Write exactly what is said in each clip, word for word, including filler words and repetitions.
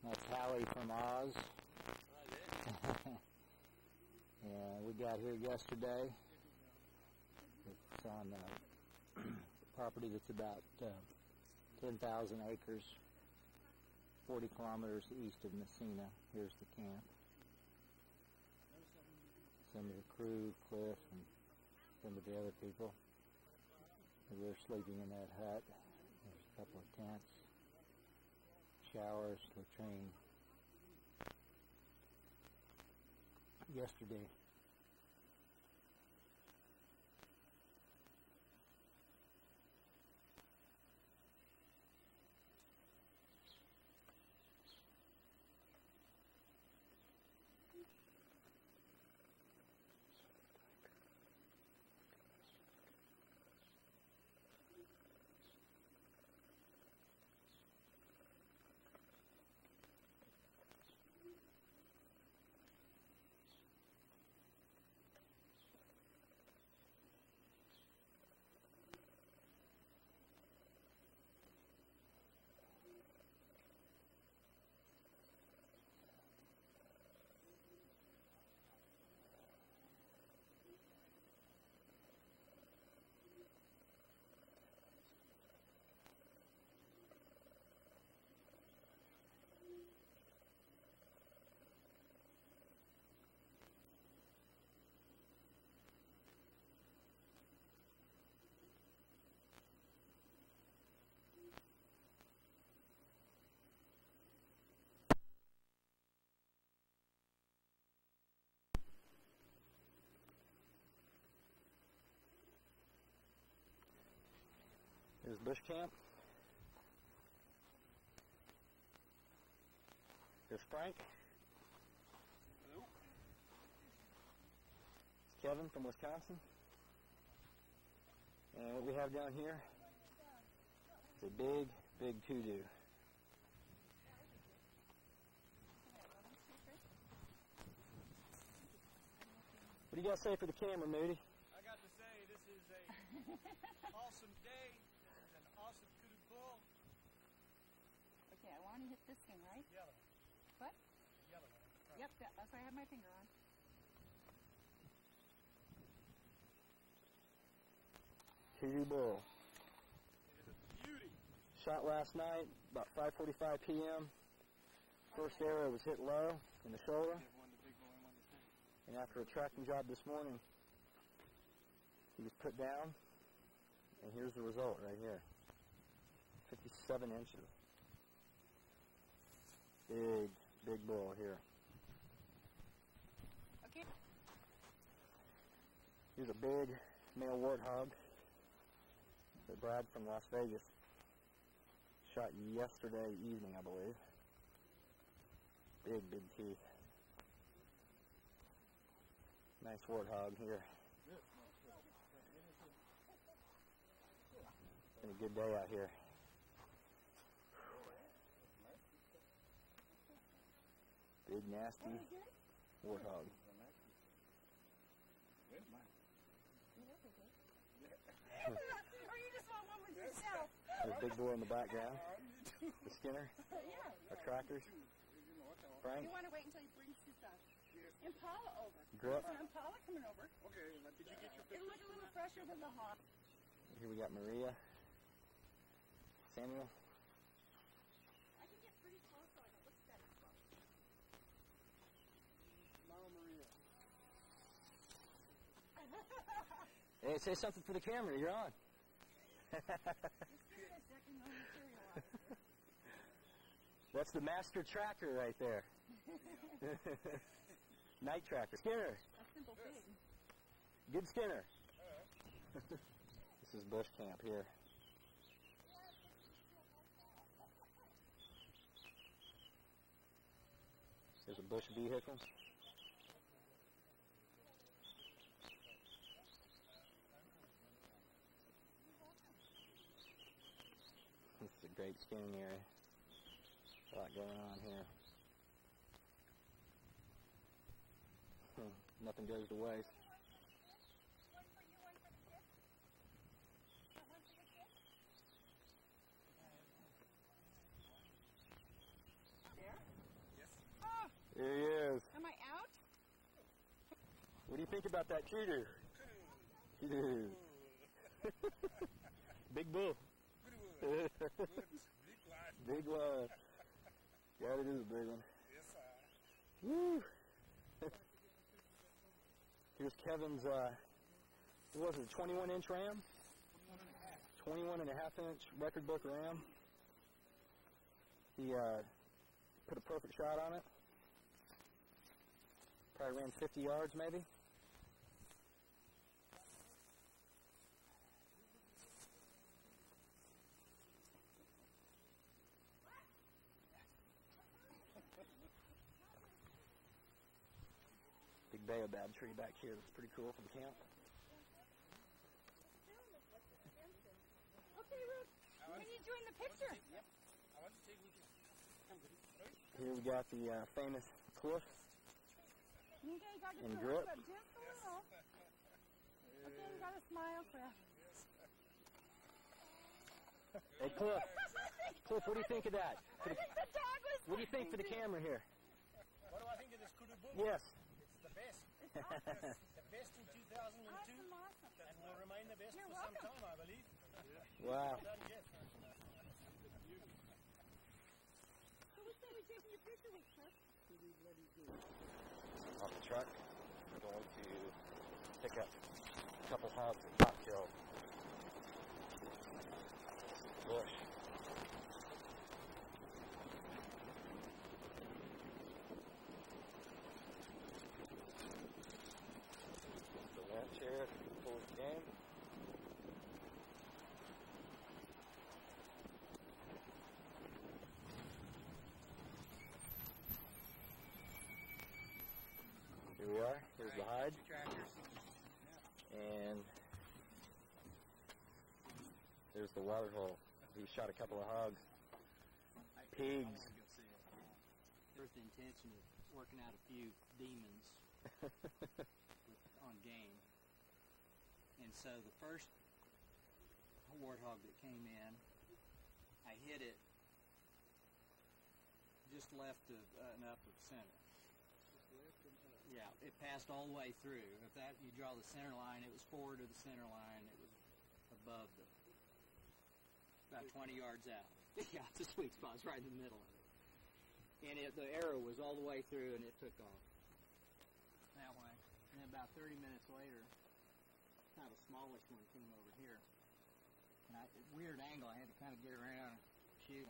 That's Hallie from Oz. Yeah, we got here yesterday. It's on a property that's about uh, ten thousand acres, forty kilometers east of Messina. Here's the camp. Some of the crew, Cliff, and some of the other people. They're sleeping in that hut. There's a couple of tents, showers, latrine. Yesterday. Here's bush camp. Here's Frank. Hello. It's Kevin from Wisconsin. And what we have down here is a big, big to-do. What do you got to say for the camera, Moody? I got to say this is a awesome day. This is an awesome kudu bull. Okay, I want to hit this thing, right? Yellow. What? Yellow one. Yep, that, that's what I have my finger on. Kudu bull. It is a beauty. Shot last night, about five forty-five p m First arrow was hit low in the shoulder. One the big boy, one the thing. And after a tracking job this morning, he was put down, and here's the result right here. fifty-seven inches. Big, big bull here. Okay. Here's a big male warthog that Brad from Las Vegas shot yesterday evening, I believe. Big, big teeth. Nice warthog here. It's been a good day out here. Big, nasty warthog. Or you just want one with yourself? There's a big boy in the background. The Skinner. Yeah. Our trackers. Frank. You want to wait until he brings his uh, Impala over. Grip. There's an Impala coming over. Okay, did you get your It'll look a little fresher than the hawk. Here we got Maria. Samuel. I can get pretty close so I don't look that close. Mama Maria? Hey, say something for the camera. You're on. Just give it a second, no material on it. That's the master tracker right there. Night tracker. Skinner. A simple pig. Good Skinner. This is bush camp here. There's a bush vehicle. This is a great skinning area. A lot going on here. Hmm, nothing goes to waste. One for you, one for the kids? One for the kids? There? There he is. Am I out? What do you think about that kudu? Kudu. Big bull. Big line. Big one. Yeah, it is a big one. Yes, sir. Woo! Here's Kevin's, uh, what was it, twenty-one inch ram? twenty-one and a half inch record book ram. He uh, put a perfect shot on it. Probably ran fifty yards maybe. Big baobab tree back here that's pretty cool from camp. Okay, Rick. When are you doing the picture? I want to take we can come with it. Here we got the uh, famous Cliff. Okay, you got to And do grip. it just a little. Okay, you got to smile, Chris. Hey Cliff, Cliff, what do you think of that? I think the dog was What do you think for the camera here? What do I think of this kudu bull? Yes. It's the best. It's awesome. The best in two thousand two, Awesome, awesome. and will remain the best You're for some welcome. time, I believe. Wow. Done yet. So which day are we taking your picture with, Chris? On the truck, we're going to pick up a couple hogs at Top Kill. Bush. The ranch here, full of game. Here we are. Here's the hide. And there's the water hole. He shot a couple of hogs. Pigs. First the intention of working out a few demons with, on game. And so the first warthog that came in, I hit it just left of uh, enough of center. Yeah, it passed all the way through. If that you draw the center line, it was forward of the center line. It was above the about twenty yards out. Yeah, it's a sweet spot. It's right in the middle of it. And it, the arrow was all the way through, and it took off that way. And then about thirty minutes later, kind of a smallish one came over here. And I, weird angle. I had to kind of get around and shoot.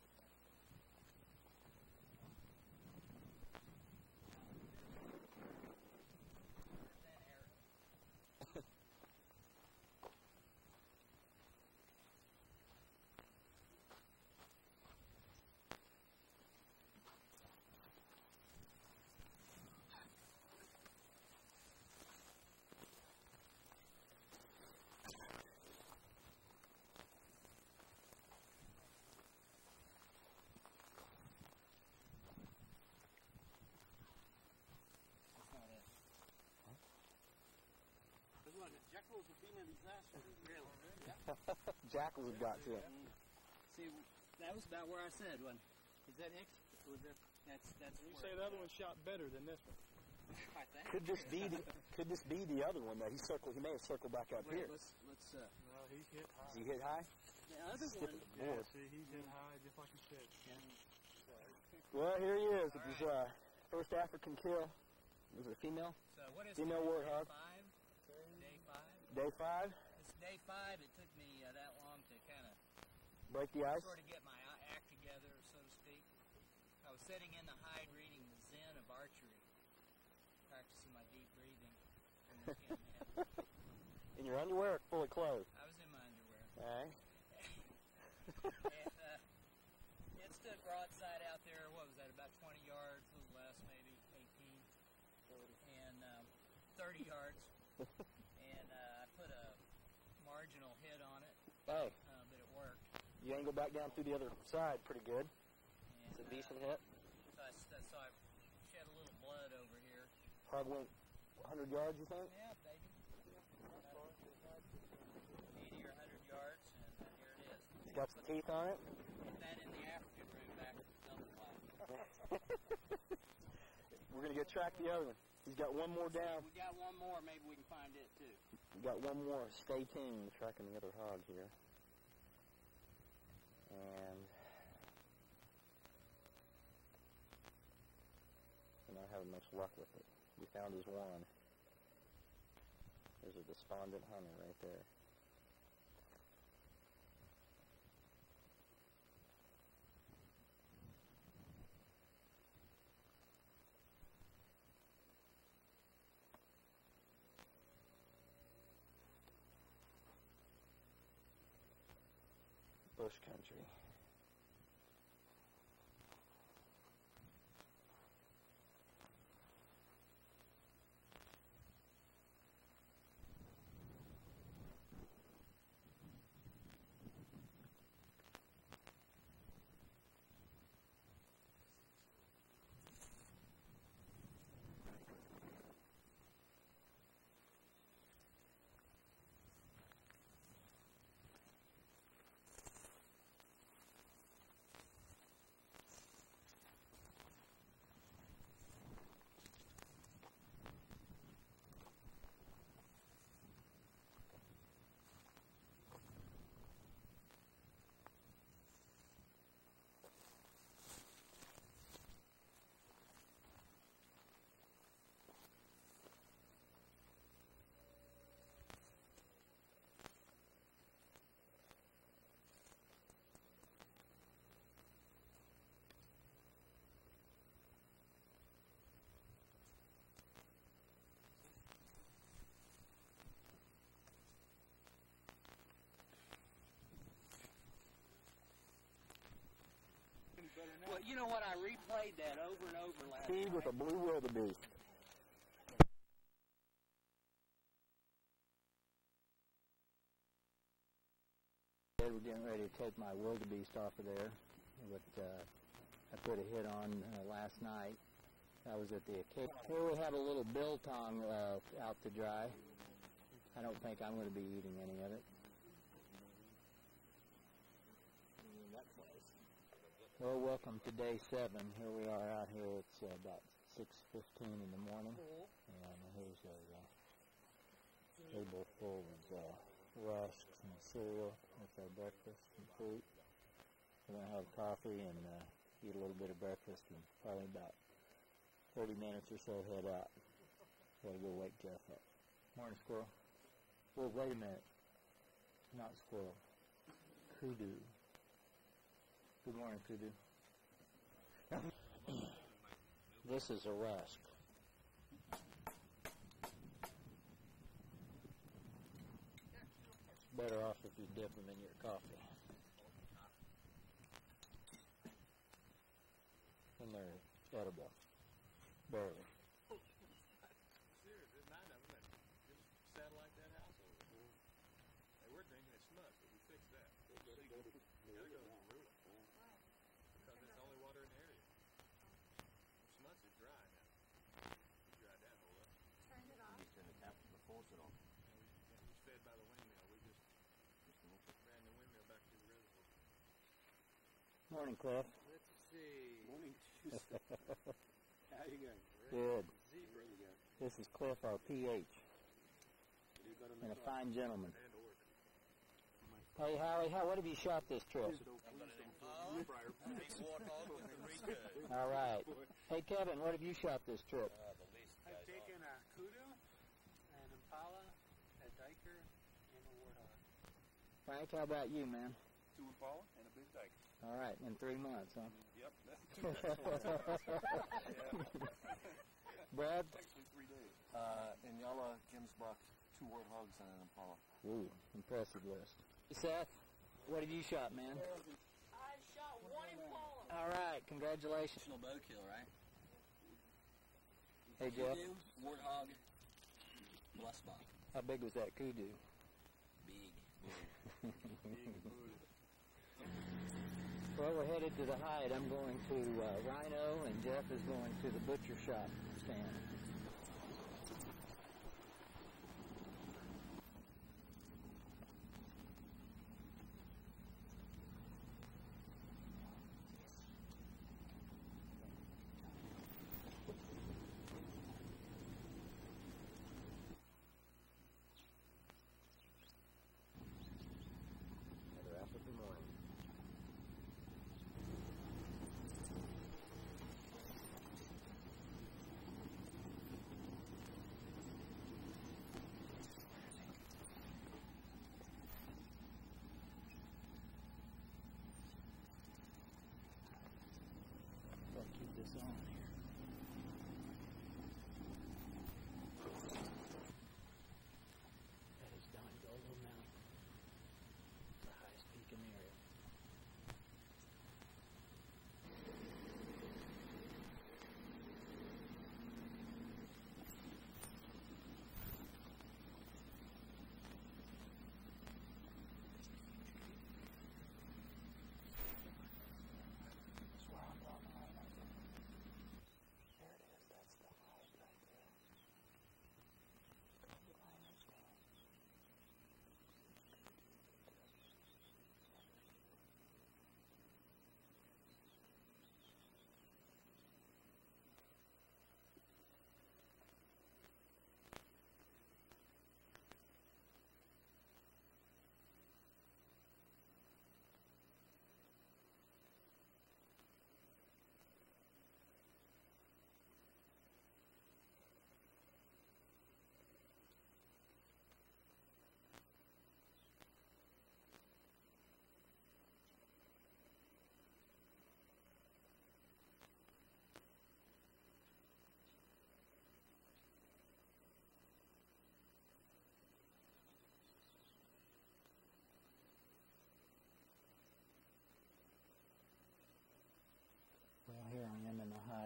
Jackals have been a disaster. Really? Jackals have got to it. See, that was about where I said when. Is that Hicks? Was that, that's that's. You where- say the other one shot better than this one. I think. Could this be the, could this be the other one that he circled? He may have circled back up Wait, here. let's let's. Uh, No, he's hit high. Is he hit high? the other Skip one. it. Board. see, he's hit high, just like you said. Well, here he is. It was uh, first African kill. Was it a female? So what is Female it? warthog. Day five. Day five. Day five. It's day five. It took me uh, that long to kind of Break the ice. sort of get my uh, act together, so to speak. I was sitting in the hide reading the Zen of archery, practicing my deep breathing. In the skin man. In your underwear or fully clothed? I was in my underwear. All right. And uh, it stood broadside out there. What was that? About twenty yards, a little less, maybe eighteen, and um, thirty yards. And uh, I put a marginal hit on it, Hey, uh, but it worked. you angle back down through the other side pretty good. And, It's a uh, decent hit. So I, st- so I shed a little blood over here. Hog went one hundred yards, you think? Yeah, baby. eighty or one hundred yards, and uh, here it is. It's got some teeth on it. Put that in the African room back at the double block. We're gonna go track the other one. He's got one more down. We got one more. Maybe we can find it too. We got one more. Stay tuned. We're tracking the other hog here. And we're not having much luck with it. We found his one. There's a despondent hunter right there. Bush country. Well, you know what? I replayed that over and over last Feed night. with a blue wildebeest. We're getting ready to take my wildebeest off of there. But uh, I put a hit on uh, last night. I was at the occasion. Here we have a little biltong uh, out to dry. I don't think I'm going to be eating any of it. Well, welcome to day seven. Here we are out here. It's uh, about six fifteen in the morning, and here's a uh, table full of uh, rusks and cereal. That's our breakfast and fruit. We're going to have coffee and uh, eat a little bit of breakfast, and probably about thirty minutes or so head out. Got to go wake Jeff up. Morning, squirrel. Well, wait a minute. Not squirrel. Kudu. Good morning, Kudu. This is a rusk. Better off if you dip them in your coffee. And they're edible. Barely. Serious, there's nine of them that just satellite that house over there. They were thinking it's smuts, but we fixed that. You gotta go with the ruler. Because it's the only water in the area. Smuts is dry now. We dried that hole up. Turned it off. You turn the tap to force it on. And we, and it was fed by the windmill. We just ran the windmill back to the reservoir. Morning, Cliff. Let's see. Morning Tuesday. How you going? Good. Zebra. You go. This is Cliff, our P H, You got and a fine gentleman. And Oregon. Hey, Howie, how, what have you shot this trip? Big warthog with the Rika. All right. Hey, Kevin, what have you shot this trip? I've taken a kudu, an impala, a diker, and a warthog. Frank, how about you, man? Two impala and a big dyke. All right, in three months, huh? Yep. Brad? Actually three days. Uh, in Yala, Gemsbach, two warthogs and an impala. Ooh, impressive list. Seth, what have you shot, man? I shot one impala. All right, congratulations. National bow kill, right? Hey, Jeff, Kudu, warthog, bluffspot. how big was that kudu? Big. Well, we're headed to the hide. I'm going to uh, Rhino, and Jeff is going to the butcher shop stand.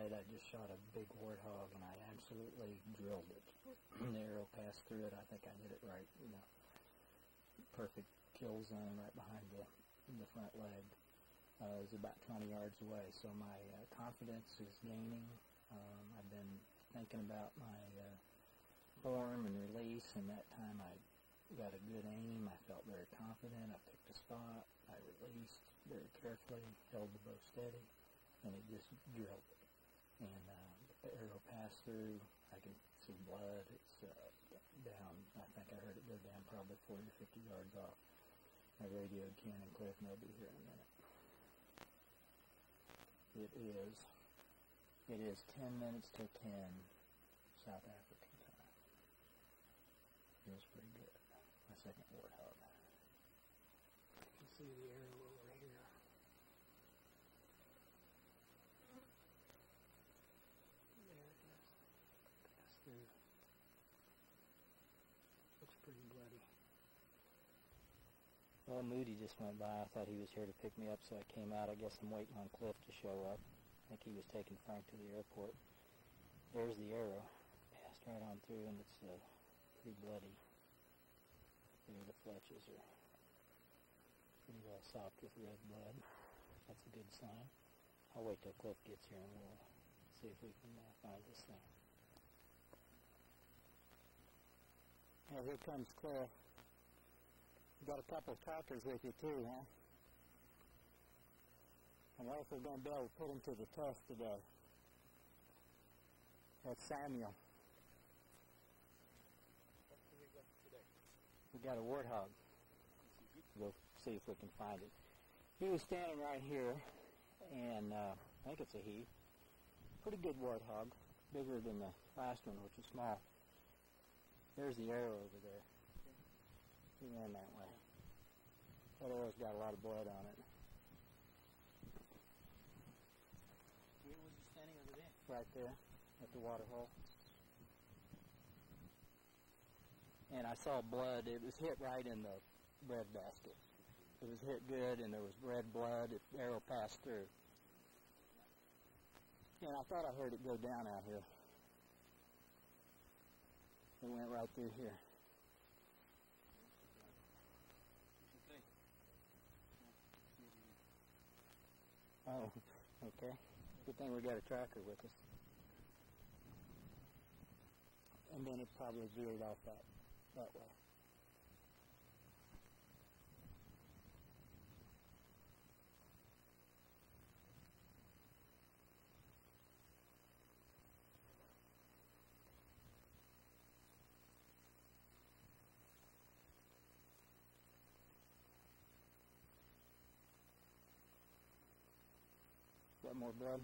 night I just shot a big warthog and I absolutely drilled it. The arrow passed through it. I think I hit it right, you know, perfect kill zone right behind the, the front leg. Uh, it was about twenty yards away, so my uh, confidence is gaining. Um, I've been thinking about my uh, form and release, and that time I got a good aim. I felt very confident. I picked a spot. I released very carefully, held the bow steady, and it just drilled it. And uh, the arrow passed through. I can see blood. It's uh, down. I think I heard it go down probably forty or fifty yards off. I radioed Ken and Cliff, and they'll be here in a minute. It is. It is ten minutes till ten South African time. Feels pretty good. My second warthog. You can see the arrow over here. There it is. Pass through. Looks pretty bloody. Well, Moody just went by. I thought he was here to pick me up, so I came out. I guess I'm waiting on Cliff to show up. I think he was taking Frank to the airport. There's the arrow. Passed right on through, and it's uh, pretty bloody. There, the fletches are pretty well sopped with red blood. That's a good sign. I'll wait till Cliff gets here, and we'll see if we can uh, find this thing. Now, here comes Cliff. You got a couple of trackers with you too, huh? I wonder if we're going to be able to put him to the test today. That's Samuel. What do we got today? We got a warthog. We'll see if we can find it. He was standing right here, and uh, I think it's a he. Pretty good warthog, bigger than the last one, which is small. There's the arrow over there. He ran that way. That arrow's got a lot of blood on it. Where was you standing over there? Right there, at the water hole. And I saw blood. It was hit right in the bread basket. It was hit good, and there was red blood. The arrow passed through. And I thought I heard it go down out here. It went right through here. Oh, okay. Good thing we got a tracker with us. And then it probably veered off that, that way. Got more blood?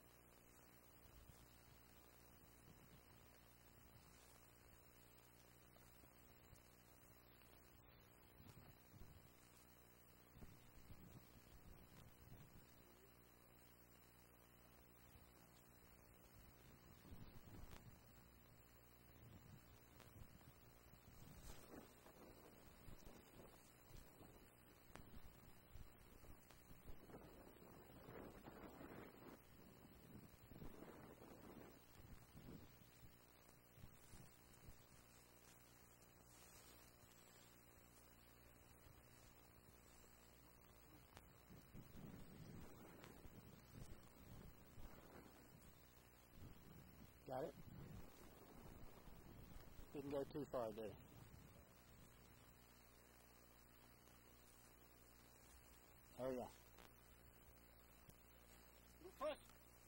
Got it? Didn't go too far, did it? Oh yeah. You first.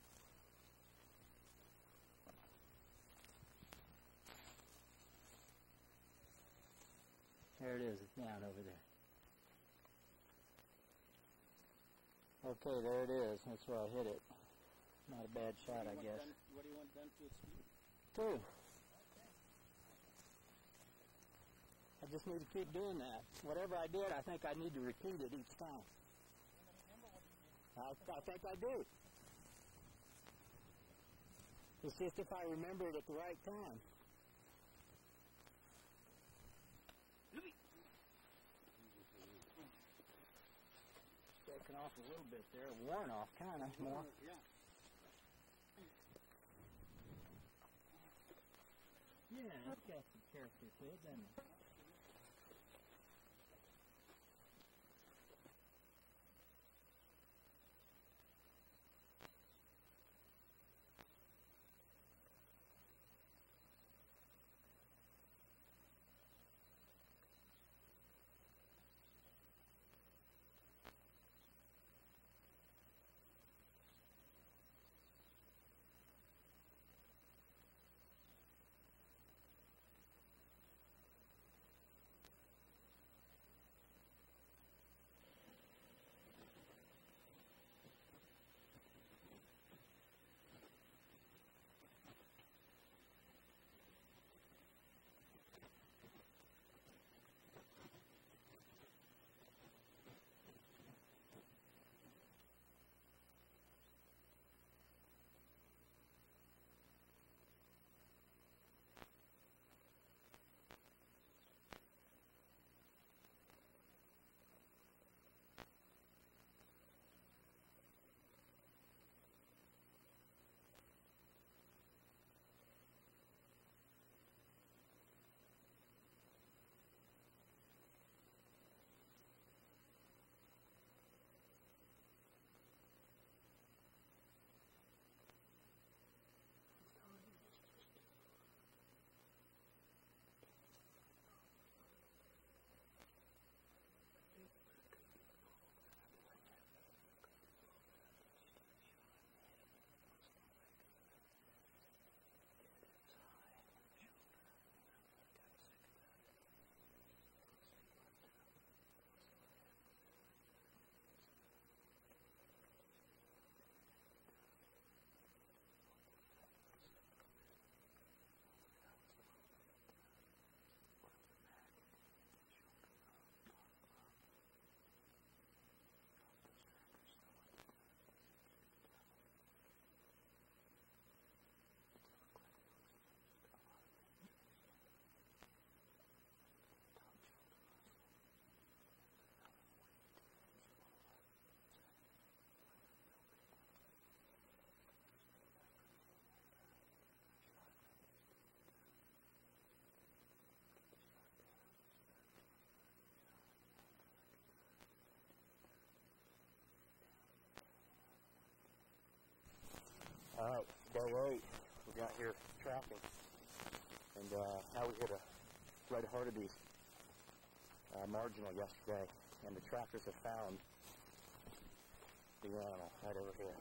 There it is. It's down over there. Okay, there it is. That's where I hit it. Not a bad shot, I guess. Done, what do you want done to its feet? Two. I just need to keep doing that. Whatever I did, I think I need to repeat it each time. I, I think I do. It's just if I remember it at the right time. Shaking off a little bit there, worn off kind of more. Yeah. That's got some character to it, doesn't it? Alright, day eight. We got here tracking. And uh, how we hit a red hartebeest uh, marginal yesterday. And the trackers have found the animal right over here.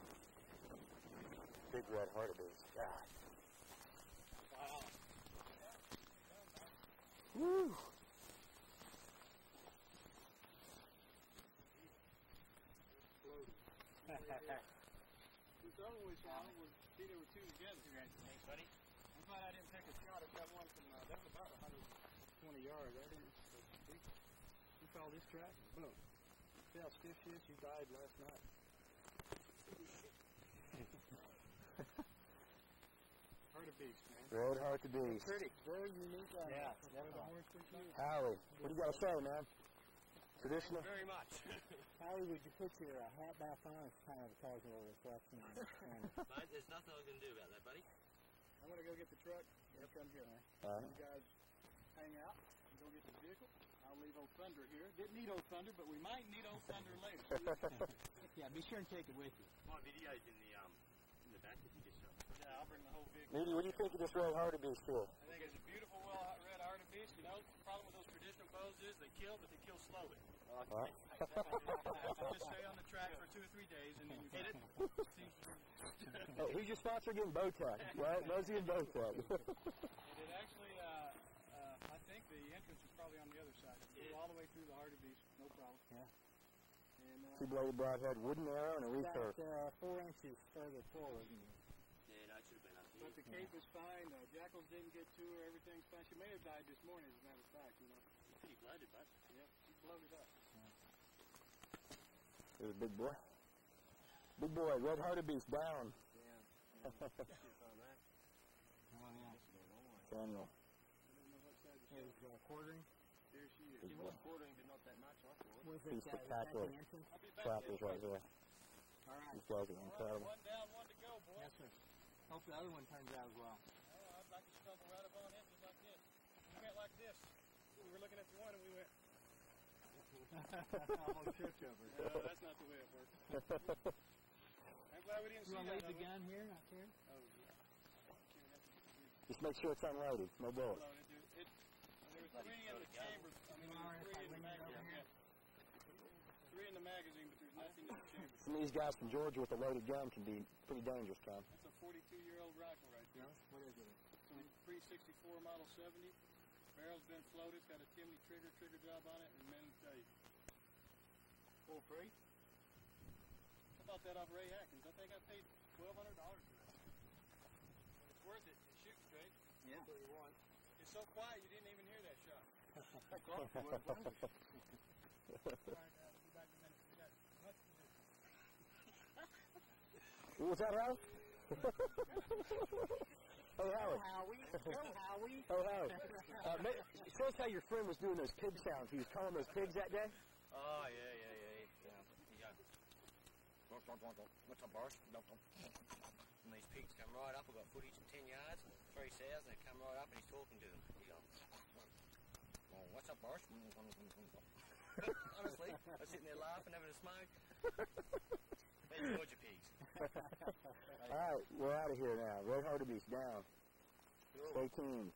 Big red hartebeest. God. Wow. Woo! The other we saw was see there were two together. Thanks, buddy. I'm glad I didn't take a shot at that one from uh, that was about one hundred twenty yards. I didn't. He, he followed this track. Boom. See how stiff she is? She died last night. Hartebeest, man. Red hartebeest. Pretty. Very unique. Uh, Yeah, the horns pretty cute. Howie, what do you got to say, man? Traditional? Very much. Howie, would you put your uh, hat back on? It's kind of a casual reflection. And, Mate, there's nothing I can do about that, buddy. I'm going to go get the truck. Yep, come here. All right. You guys hang out and go get the vehicle. I'll leave Old Thunder here. Didn't need Old Thunder, but we might need Old Thunder later. yeah, be sure and take it with you. My video's in the um in the back if you just shot. Yeah, I'll bring the whole vehicle. Needy, what do you think of this red hartebeest here? I think it's a beautiful, well red hartebeest. You know, the problem with those traditional bows is they kill, but they kill slowly. Huh? Just stay on the track for two or three days, and then you hit it. Hey, who's your sponsor again? Bowtech, right? Nosy and Bowtech. It did actually, uh, uh, I think the entrance is probably on the other side. Go all the way through the hartebeest, no problem. Yeah. And, uh, Two-bladed broadhead, wooden arrow, and a recurve. About uh, four inches further forward. Yeah, no, it should have been up here. but the cape is fine. Uh, jackals didn't get to her. Everything's fine. She may have died this morning, as a matter of fact. You know. It's pretty bloated, bud. Yep, she bloated up. It was a big boy. Big boy, red hartebeest down. Yeah. Oh, yeah. Daniel. I don't know what side It was uh, quartering. There she is. Big She boy. was quartering, but not that much, I thought. Was Pretty it uh, was that spectacular. the entrance? I'll be back Trackers right there. All right. These guys are incredible. One down, one to go, boy. Yes, sir. Hope the other one turns out as well. Oh, I'd like to stumble right up on it just like this. went like this. We were looking at the one and we went. Almost tripped over. No, that's not the way it works. I'm glad we didn't You see want to that. leave the other- gun here, out there? Oh, yeah. Just make sure it's unloaded. No bullets. Loaded, dude. It, there were three in the chamber. I mean, there were three in the magazine. Yeah. Three in the magazine, but there's nothing in the chamber. Some of these guys from Georgia with a loaded gun can be pretty dangerous, Tom. That's a forty-two-year-old rifle right there. What is it? It's a three sixty-four Model seventy. Barrel's been floated. Got a Timney trigger, trigger job on it, and men tell you. Full free? I bought that off Ray Atkins. I think I paid twelve hundred dollars for that. But it's worth it. It shoots straight. Yeah. That's what you want. It's so quiet you didn't even hear that shot. Of course you would. All right, uh, we'll be back in a minute. We got much to do. Was that right? Hey, Howard. Howie. Go, Howie. Oh, Howard. Uh, ma- show us how your friend was doing those pig sounds. He was calling those pigs that day? Oh, yeah, yeah, yeah. Yeah. yeah. What's up, Boris? And these pigs come right up. I've got footage of ten yards, three sows, and they come right up and he's talking to them. He goes, oh, what's up, Boris? Honestly, I was sitting there laughing, having a smoke. They're Georgia pigs. All right, we're out of here now. Ray Hardebeest down. Stay tuned.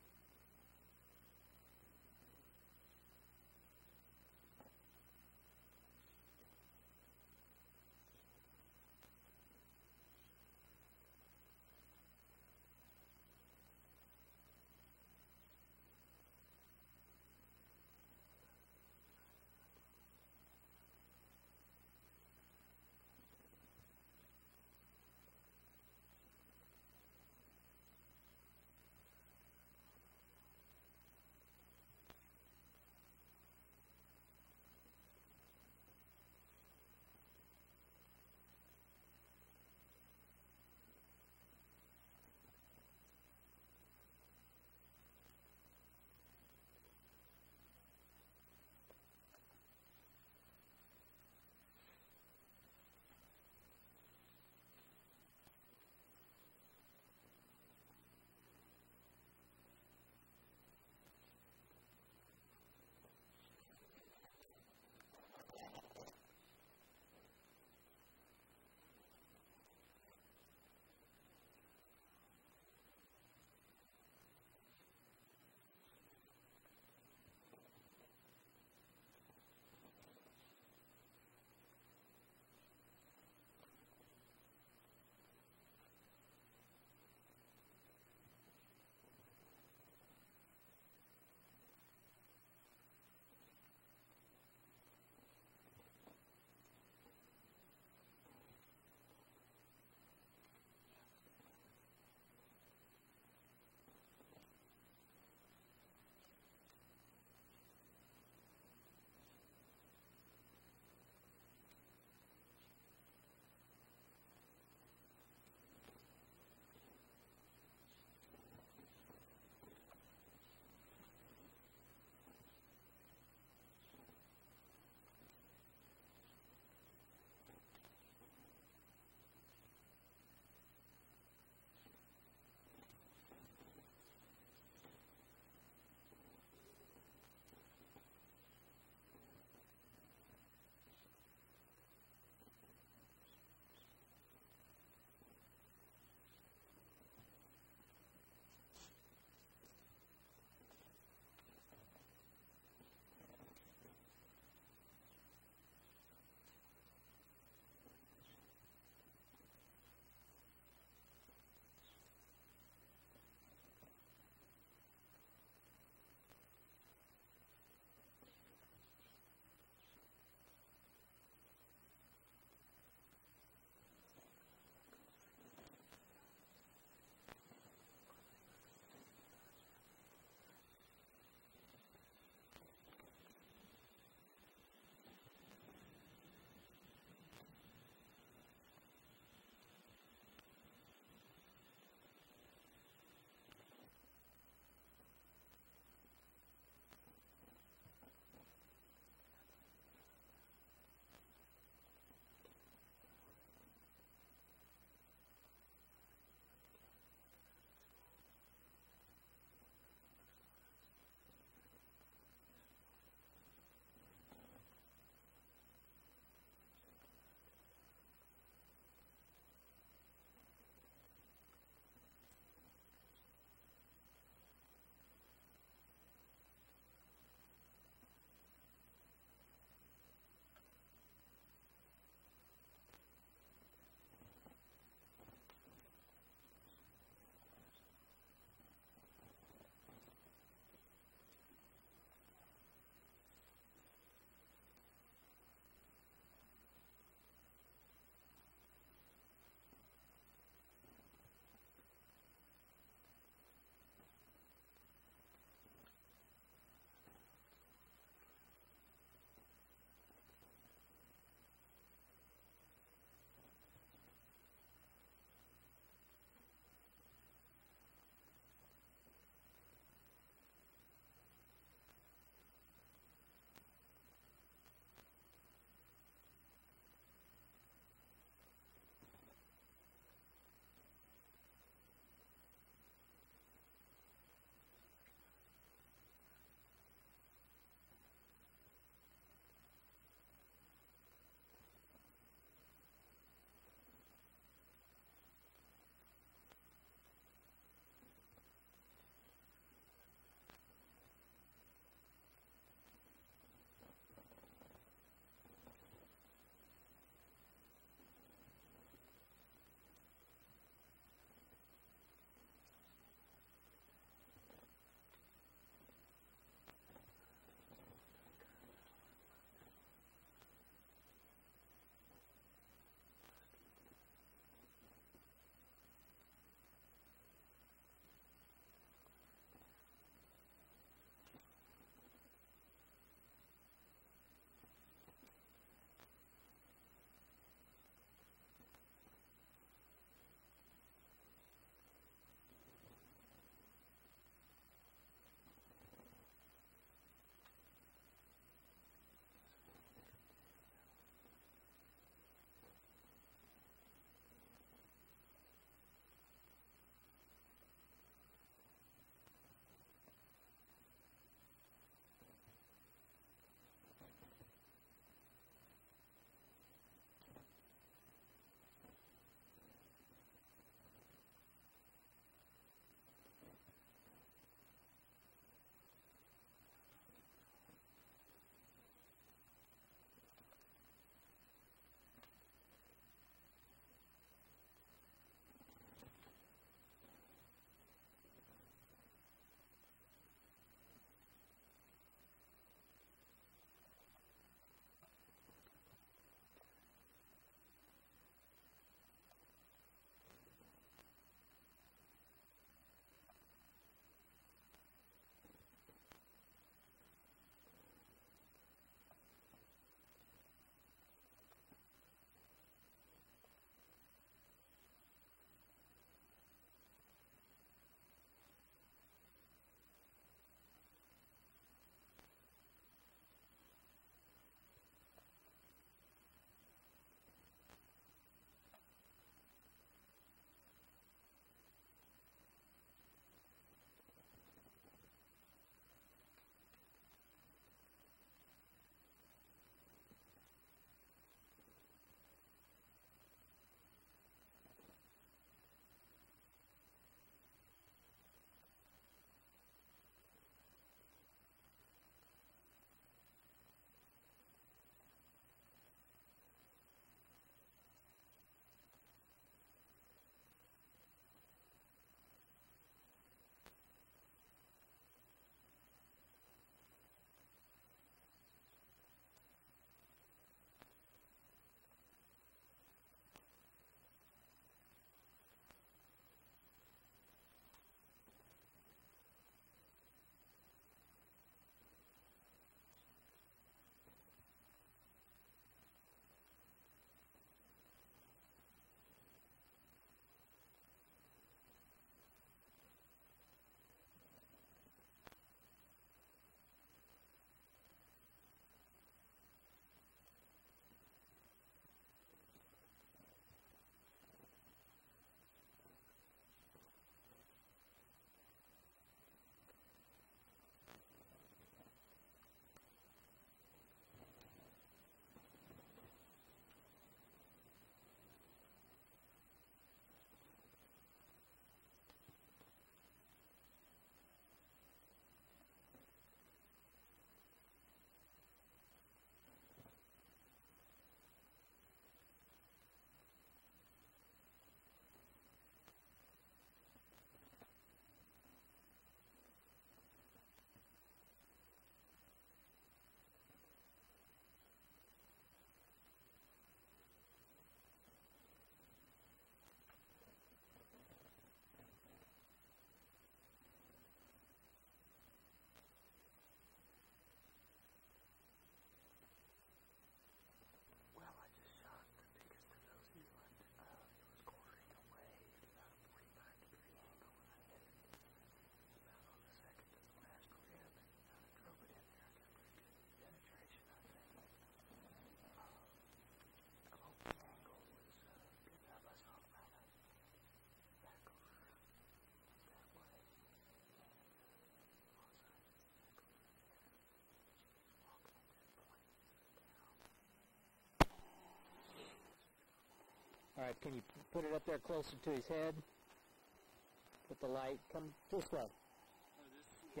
right, can you put it up there closer to his head? Put the light, come this way. Yeah.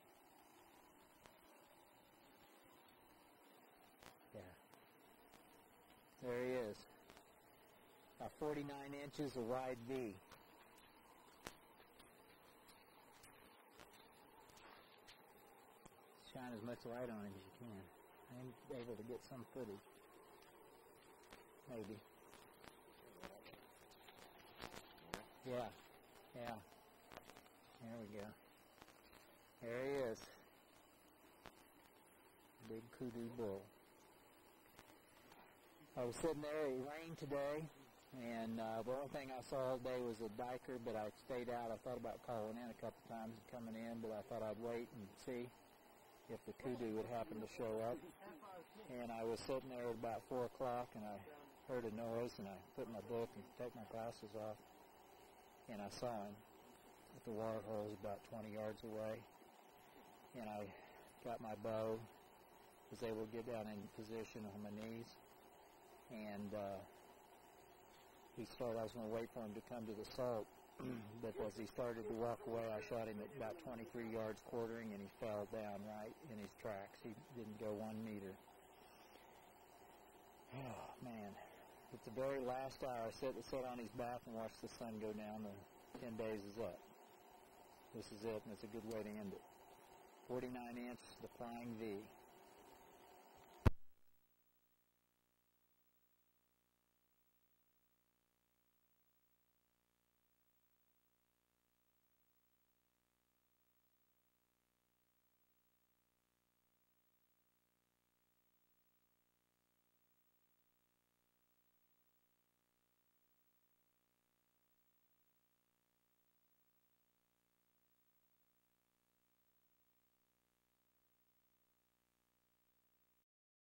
Yeah. There he is. A forty-nine inches, a wide V. Shine as much light on him as you can. I'm able to get some footage. Maybe. Yeah. Yeah. There we go. There he is. Big kudu bull. I was sitting there, it rained today, and uh, the only thing I saw all day was a diker, but I stayed out. I thought about calling in a couple times and coming in, but I thought I'd wait and see if the kudu would happen to show up. And I was sitting there at about four o'clock, and I heard a noise, and I put my book and take my glasses off, and I saw him at the water holes about twenty yards away. And I got my bow, was able to get down in position on my knees, and uh, he started, I was going to wait for him to come to the salt, but as he started to walk away, I shot him at about twenty-three yards quartering, and he fell down right in his tracks. He didn't go one meter. Oh, man. At the very last hour, I sat, sat on his back and watched the sun go down. The ten days is up. This is it, and it's a good way to end it. forty-nine inch, the Flying V.